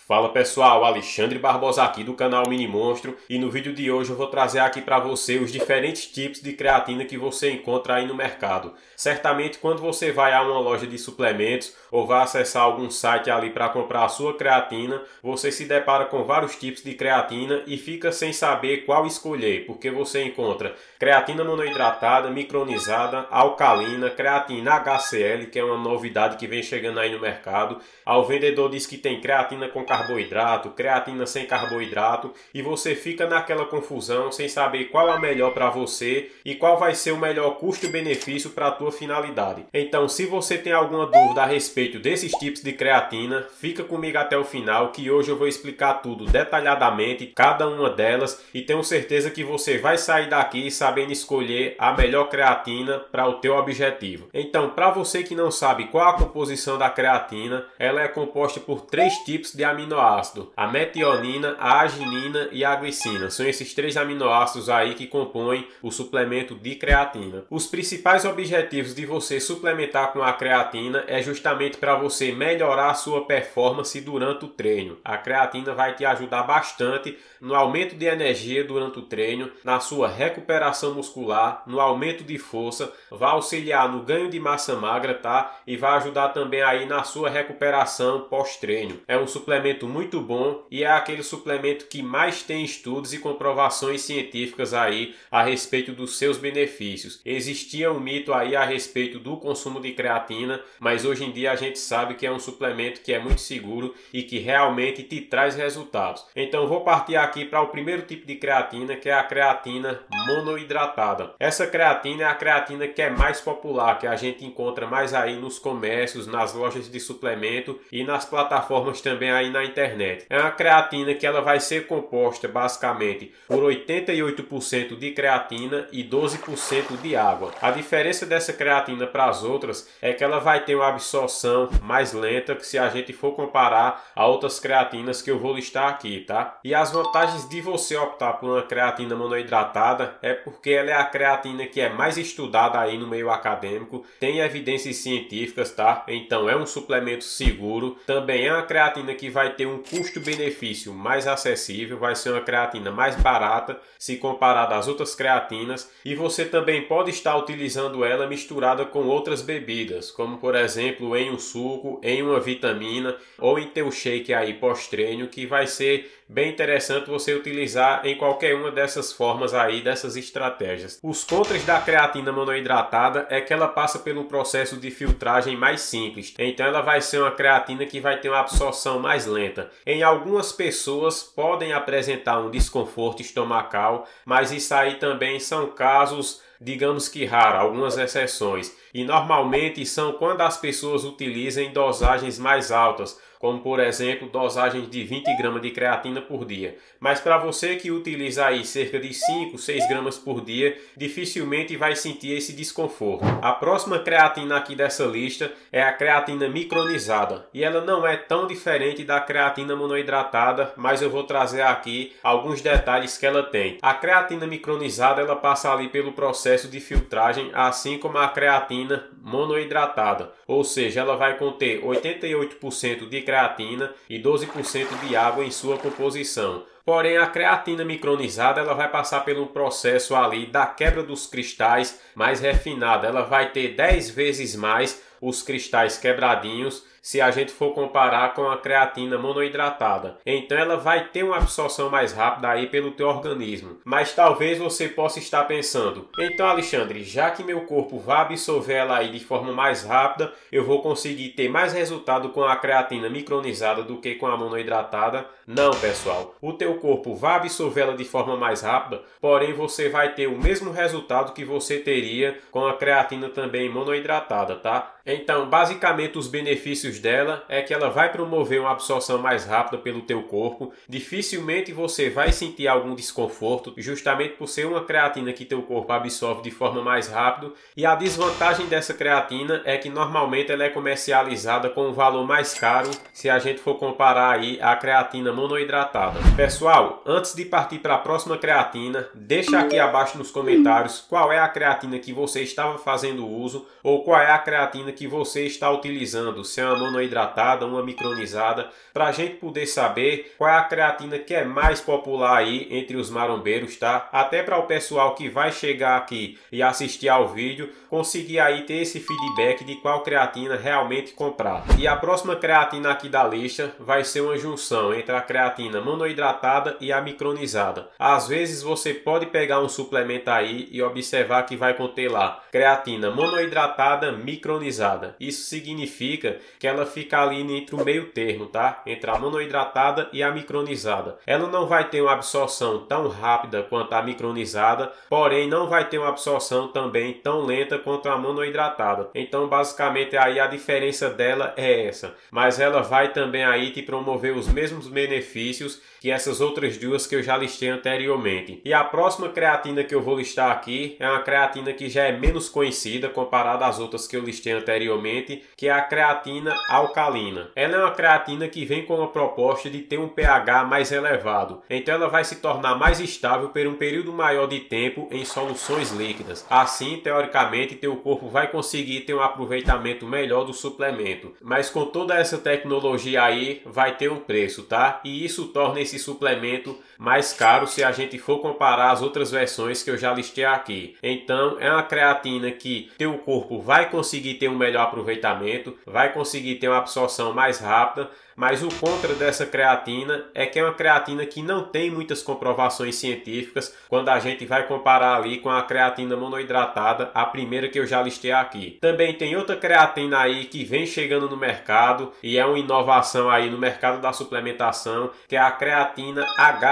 Fala pessoal, Alexandre Barbosa aqui do canal Mini Monstro e no vídeo de hoje eu vou trazer aqui para você os diferentes tipos de creatina que você encontra aí no mercado. Certamente quando você vai a uma loja de suplementos ou vai acessar algum site ali para comprar a sua creatina, você se depara com vários tipos de creatina e fica sem saber qual escolher, porque você encontra creatina monoidratada, micronizada, alcalina, creatina HCl, que é uma novidade que vem chegando aí no mercado. O vendedor diz que tem creatina com carboidrato, creatina sem carboidrato e você fica naquela confusão sem saber qual é a melhor para você e qual vai ser o melhor custo-benefício para a tua finalidade. Então, se você tem alguma dúvida a respeito desses tipos de creatina, fica comigo até o final que hoje eu vou explicar tudo detalhadamente, cada uma delas, e tenho certeza que você vai sair daqui sabendo escolher a melhor creatina para o teu objetivo. Então, para você que não sabe qual a composição da creatina, ela é composta por 3 tipos de aminoácido: a metionina, a arginina e a glicina. São esses 3 aminoácidos aí que compõem o suplemento de creatina. Os principais objetivos de você suplementar com a creatina é justamente para você melhorar a sua performance durante o treino. A creatina vai te ajudar bastante no aumento de energia durante o treino, na sua recuperação muscular, no aumento de força, vai auxiliar no ganho de massa magra, tá? E vai ajudar também aí na sua recuperação pós-treino. É um suplemento muito bom e é aquele suplemento que mais tem estudos e comprovações científicas aí a respeito dos seus benefícios. Existia um mito aí a respeito do consumo de creatina, mas hoje em dia a gente sabe que é um suplemento que é muito seguro e que realmente te traz resultados. Então vou partir aqui para o primeiro tipo de creatina, que é a creatina monoidratada. Essa creatina é a creatina que é mais popular, que a gente encontra mais aí nos comércios, nas lojas de suplemento e nas plataformas também aí na internet. É uma creatina que ela vai ser composta basicamente por 88% de creatina e 12% de água. A diferença dessa creatina para as outras é que ela vai ter uma absorção mais lenta que se a gente for comparar a outras creatinas que eu vou listar aqui, tá? E as vantagens de você optar por uma creatina monoidratada é porque ela é a creatina que é mais estudada aí no meio acadêmico, tem evidências científicas, tá? Então é um suplemento seguro. Também é uma creatina que vai ter um custo-benefício mais acessível, vai ser uma creatina mais barata se comparada às outras creatinas, e você também pode estar utilizando ela misturada com outras bebidas, como por exemplo em um suco, em uma vitamina ou em teu shake aí pós-treino, que vai ser bem interessante você utilizar em qualquer uma dessas formas aí, dessas estratégias. Os contras da creatina monoidratada é que ela passa pelo processo de filtragem mais simples, então ela vai ser uma creatina que vai ter uma absorção mais lenta. Em algumas pessoas podem apresentar um desconforto estomacal, mas isso aí também são casos, digamos que raros, algumas exceções, e normalmente são quando as pessoas utilizam em dosagens mais altas, como por exemplo dosagens de 20 gramas de creatina por dia. Mas para você que utiliza aí cerca de 5, 6 gramas por dia, dificilmente vai sentir esse desconforto. A próxima creatina aqui dessa lista é a creatina micronizada, e ela não é tão diferente da creatina monoidratada, mas eu vou trazer aqui alguns detalhes que ela tem. A creatina micronizada ela passa ali pelo processo de filtragem, assim como a creatina monoidratada, ou seja, ela vai conter 88% de creatina e 12% de água em sua composição. Porém, a creatina micronizada ela vai passar pelo processo ali da quebra dos cristais mais refinada. Ela vai ter 10 vezes mais os cristais quebradinhos se a gente for comparar com a creatina monoidratada. Então ela vai ter uma absorção mais rápida aí pelo teu organismo. Mas talvez você possa estar pensando: então Alexandre, já que meu corpo vai absorver ela aí de forma mais rápida, eu vou conseguir ter mais resultado com a creatina micronizada do que com a monoidratada? Não, pessoal. O teu corpo vai absorver ela de forma mais rápida, porém você vai ter o mesmo resultado que você teria com a creatina também monoidratada, tá? Então, basicamente os benefícios dela é que ela vai promover uma absorção mais rápida pelo teu corpo. Dificilmente você vai sentir algum desconforto, justamente por ser uma creatina que teu corpo absorve de forma mais rápida. E a desvantagem dessa creatina é que normalmente ela é comercializada com um valor mais caro se a gente for comparar aí a creatina monoidratada. Pessoal, antes de partir para a próxima creatina, deixa aqui abaixo nos comentários qual é a creatina que você estava fazendo uso ou qual é a creatina que você está utilizando, se é uma monoidratada, uma micronizada, para a gente poder saber qual é a creatina que é mais popular aí entre os marombeiros, tá? Até para o pessoal que vai chegar aqui e assistir ao vídeo, conseguir aí ter esse feedback de qual creatina realmente comprar. E a próxima creatina aqui da lista vai ser uma junção entre a creatina monoidratada e a micronizada. Às vezes você pode pegar um suplemento aí e observar que vai conter lá creatina monoidratada micronizada. Isso significa que ela fica ali entre o meio termo, tá? Entre a monoidratada e a micronizada. Ela não vai ter uma absorção tão rápida quanto a micronizada, porém não vai ter uma absorção também tão lenta quanto a monoidratada. Então basicamente aí a diferença dela é essa. Mas ela vai também aí te promover os mesmos benefícios que essas outras duas que eu já listei anteriormente. E a próxima creatina que eu vou listar aqui é uma creatina que já é menos conhecida comparada às outras que eu listei anteriormente, que é a creatina alcalina. Ela é uma creatina que vem com a proposta de ter um pH mais elevado, então ela vai se tornar mais estável por um período maior de tempo em soluções líquidas. Assim, teoricamente, teu corpo vai conseguir ter um aproveitamento melhor do suplemento. Mas com toda essa tecnologia aí, vai ter um preço, tá? E isso torna esse suplemento mais caro se a gente for comparar as outras versões que eu já listei aqui. Então é uma creatina que teu corpo vai conseguir ter um melhor aproveitamento, vai conseguir ter uma absorção mais rápida, mas o contra dessa creatina é que é uma creatina que não tem muitas comprovações científicas quando a gente vai comparar ali com a creatina monoidratada, a primeira que eu já listei aqui. Também tem outra creatina aí que vem chegando no mercado e é uma inovação aí no mercado da suplementação, que é a creatina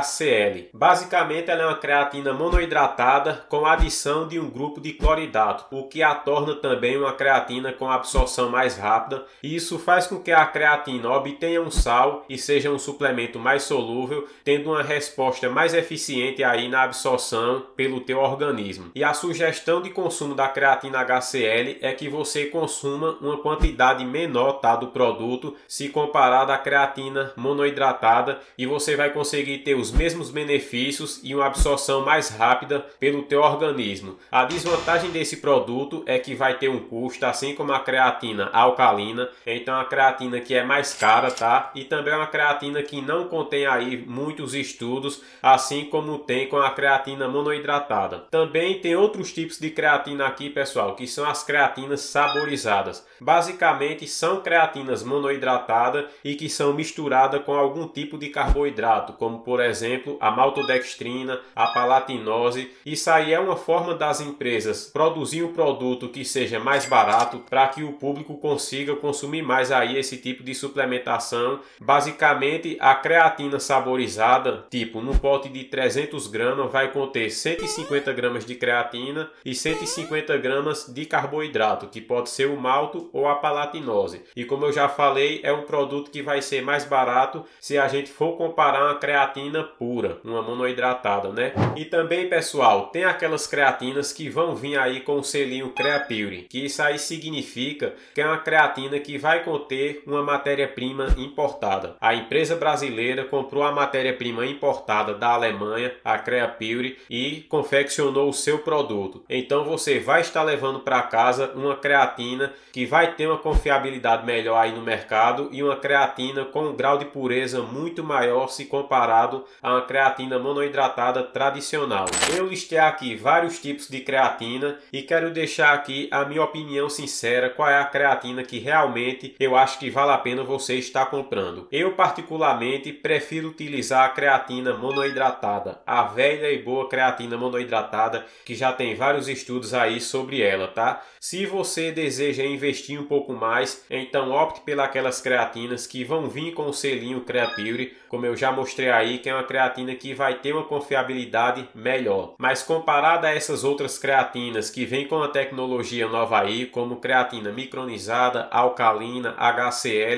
HCl. Basicamente ela é uma creatina monoidratada com adição de um grupo de cloridato, o que a torna também uma creatina com absorção mais rápida, e isso faz com que a creatina obtenha um sal e seja um suplemento mais solúvel, tendo uma resposta mais eficiente aí na absorção pelo teu organismo. E a sugestão de consumo da creatina HCl é que você consuma uma quantidade menor, tá, do produto se comparado à creatina monoidratada, e você vai conseguir ter os mesmos benefícios e uma absorção mais rápida pelo teu organismo. A desvantagem desse produto é que vai ter um custo, assim como a creatina alcalina, então a creatina que é mais cara, tá? E também é uma creatina que não contém aí muitos estudos, assim como tem com a creatina monoidratada. Também tem outros tipos de creatina aqui, pessoal, que são as creatinas saborizadas. Basicamente são creatinas monoidratadas e que são misturadas com algum tipo de carboidrato, como por exemplo a maltodextrina, a palatinose. Isso aí é uma forma das empresas produzir um produto que seja mais barato para que o público consiga consumir mais aí esse tipo de suplementação. Basicamente a creatina saborizada, tipo no pote de 300 gramas vai conter 150 gramas de creatina e 150 gramas de carboidrato, que pode ser o malto ou a palatinose. E como eu já falei, é um produto que vai ser mais barato se a gente for comparar uma creatina pura, uma monoidratada, né? E também, pessoal, tem aquelas creatinas que vão vir aí com o selinho CreaPure, que isso aí significa que é uma creatina que vai conter uma matéria-prima importada. A empresa brasileira comprou a matéria-prima importada da Alemanha, a CreaPure, e confeccionou o seu produto. Então você vai estar levando para casa uma creatina que vai ter uma confiabilidade melhor aí no mercado e uma creatina com um grau de pureza muito maior se comparado a uma creatina monoidratada tradicional. Eu listei aqui vários tipos de creatina e quero deixar aqui a minha opinião sincera qual é a creatina que realmente eu acho que vale a pena você estar comprando. Eu particularmente prefiro utilizar a creatina monoidratada, a velha e boa creatina monoidratada, que já tem vários estudos aí sobre ela, tá? Se você deseja investir um pouco mais, então opte pelas creatinas que vão vir com o selinho CreaPure, como eu já mostrei aí, que é uma creatina que vai ter uma confiabilidade melhor. Mas comparada a essas outras creatinas que vêm com a tecnologia nova aí, como creatina micronizada, alcalina, HCl,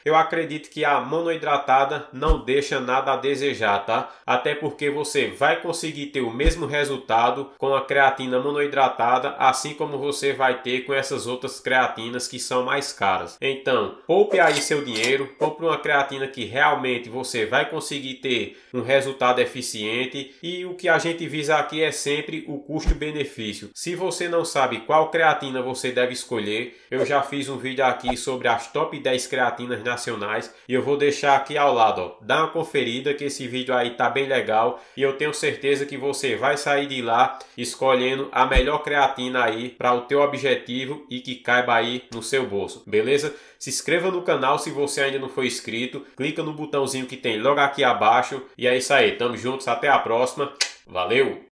eu acredito que a monoidratada não deixa nada a desejar, tá? Até porque você vai conseguir ter o mesmo resultado com a creatina monoidratada, assim como você vai ter com essas outras creatinas que são mais caras. Então, poupe aí seu dinheiro, compre uma creatina que realmente você vai conseguir ter um resultado eficiente, e o que a gente visa aqui é sempre o custo-benefício. Se você não sabe qual creatina você deve escolher, eu já fiz um vídeo aqui sobre as top 10 creatinas nacionais e eu vou deixar aqui ao lado, ó. Dá uma conferida que esse vídeo aí tá bem legal e eu tenho certeza que você vai sair de lá escolhendo a melhor creatina aí para o teu objetivo e que caiba aí no seu bolso, beleza? Se inscreva no canal se você ainda não foi inscrito, clica no botãozinho que tem logo aqui abaixo e é isso aí, tamo juntos, até a próxima, valeu!